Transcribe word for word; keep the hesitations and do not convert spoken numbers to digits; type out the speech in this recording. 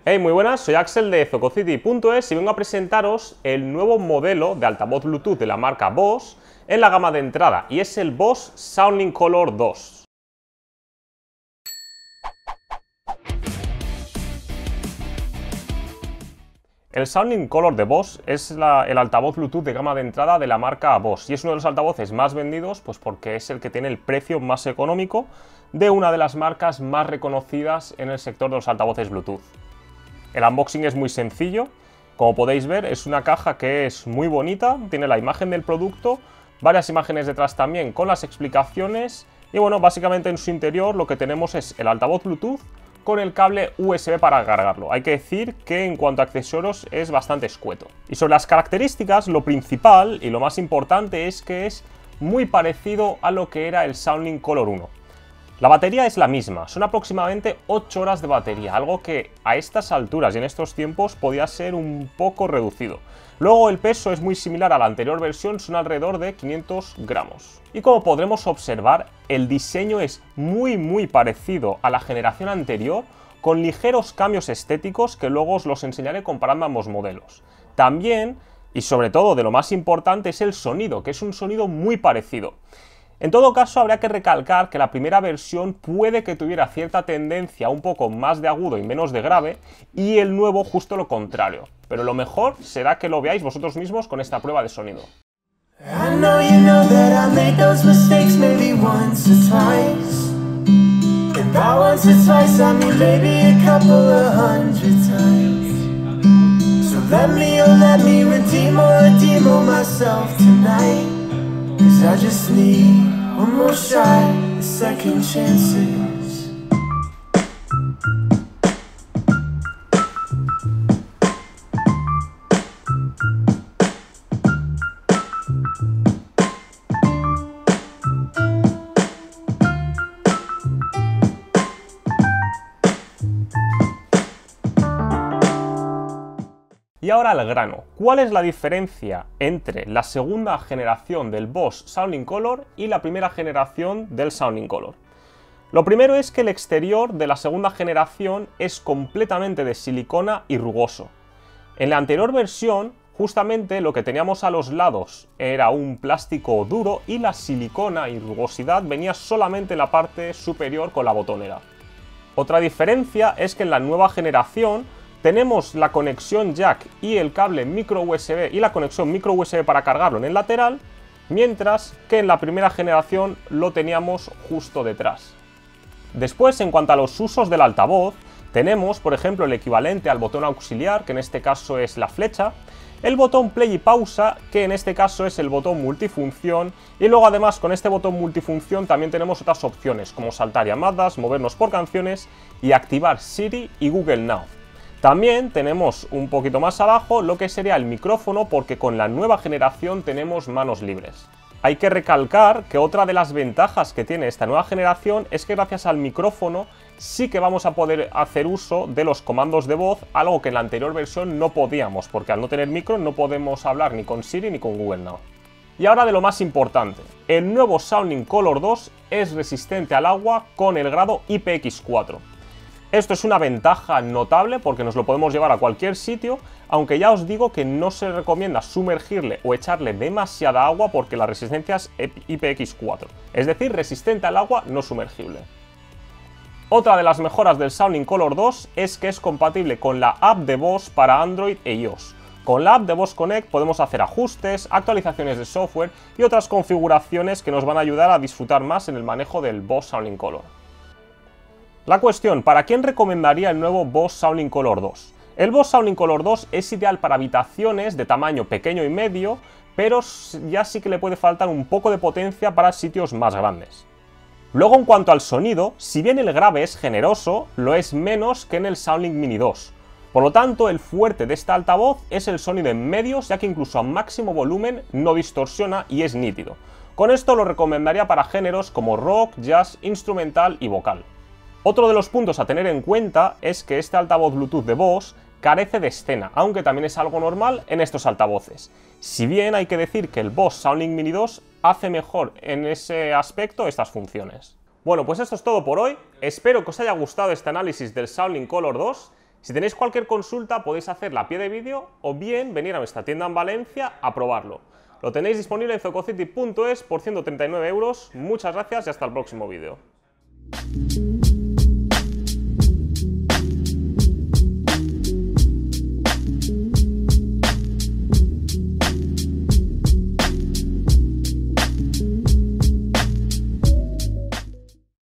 Hey, muy buenas, soy Axel de Zococity punto es y vengo a presentaros el nuevo modelo de altavoz Bluetooth de la marca Bose en la gama de entrada, y es el Bose Sounding Color dos. El Sounding Color de Bose es la, el altavoz Bluetooth de gama de entrada de la marca Bose, y es uno de los altavoces más vendidos pues porque es el que tiene el precio más económico de una de las marcas más reconocidas en el sector de los altavoces Bluetooth. El unboxing es muy sencillo, como podéis ver es una caja que es muy bonita, tiene la imagen del producto, varias imágenes detrás también con las explicaciones y bueno, básicamente en su interior lo que tenemos es el altavoz Bluetooth con el cable U S B para cargarlo. Hay que decir que en cuanto a accesorios es bastante escueto. Y sobre las características, lo principal y lo más importante es que es muy parecido a lo que era el Sounding Color uno. La batería es la misma, son aproximadamente ocho horas de batería, algo que a estas alturas y en estos tiempos podía ser un poco reducido. Luego el peso es muy similar a la anterior versión, son alrededor de quinientos gramos. Y como podremos observar, el diseño es muy muy parecido a la generación anterior, con ligeros cambios estéticos que luego os los enseñaré comparando ambos modelos. También, y sobre todo de lo más importante, es el sonido, que es un sonido muy parecido. En todo caso, habría que recalcar que la primera versión puede que tuviera cierta tendencia un poco más de agudo y menos de grave, y el nuevo justo lo contrario. Pero lo mejor será que lo veáis vosotros mismos con esta prueba de sonido. I just need one more shot at second chances. Y ahora al grano, ¿cuál es la diferencia entre la segunda generación del Bose Sounding Color y la primera generación del Sounding Color? Lo primero es que el exterior de la segunda generación es completamente de silicona y rugoso. En la anterior versión, justamente lo que teníamos a los lados era un plástico duro y la silicona y rugosidad venía solamente en la parte superior con la botonera. Otra diferencia es que en la nueva generación tenemos la conexión jack y el cable micro U S B y la conexión micro U S B para cargarlo en el lateral, mientras que en la primera generación lo teníamos justo detrás. Después, en cuanto a los usos del altavoz, tenemos, por ejemplo, el equivalente al botón auxiliar, que en este caso es la flecha, el botón play y pausa, que en este caso es el botón multifunción, y luego además con este botón multifunción también tenemos otras opciones, como saltar llamadas, movernos por canciones y activar Siri y Google Now. También tenemos un poquito más abajo lo que sería el micrófono, porque con la nueva generación tenemos manos libres. Hay que recalcar que otra de las ventajas que tiene esta nueva generación es que gracias al micrófono sí que vamos a poder hacer uso de los comandos de voz, algo que en la anterior versión no podíamos, porque al no tener micro no podemos hablar ni con Siri ni con Google Now. Y ahora de lo más importante, el nuevo Sounding Color dos es resistente al agua con el grado I P X cuatro. Esto es una ventaja notable porque nos lo podemos llevar a cualquier sitio, aunque ya os digo que no se recomienda sumergirle o echarle demasiada agua porque la resistencia es I P X cuatro, es decir, resistente al agua no sumergible. Otra de las mejoras del Sounding Color dos es que es compatible con la app de Bose para Android e iOS. Con la app de Bose Connect podemos hacer ajustes, actualizaciones de software y otras configuraciones que nos van a ayudar a disfrutar más en el manejo del Bose Sounding Color. La cuestión, ¿para quién recomendaría el nuevo Bose Sounding Color dos? El Bose Sounding Color dos es ideal para habitaciones de tamaño pequeño y medio, pero ya sí que le puede faltar un poco de potencia para sitios más grandes. Luego, en cuanto al sonido, si bien el grave es generoso, lo es menos que en el Sounding Mini dos. Por lo tanto, el fuerte de este altavoz es el sonido en medios, ya que incluso a máximo volumen no distorsiona y es nítido. Con esto lo recomendaría para géneros como rock, jazz, instrumental y vocal. Otro de los puntos a tener en cuenta es que este altavoz Bluetooth de Bose carece de escena, aunque también es algo normal en estos altavoces. Si bien hay que decir que el Bose Sounding Mini dos hace mejor en ese aspecto estas funciones. Bueno, pues esto es todo por hoy. Espero que os haya gustado este análisis del Sounding Color dos. Si tenéis cualquier consulta podéis hacerla a pie de vídeo o bien venir a nuestra tienda en Valencia a probarlo. Lo tenéis disponible en zococity punto es por ciento treinta y nueve euros. Muchas gracias y hasta el próximo vídeo.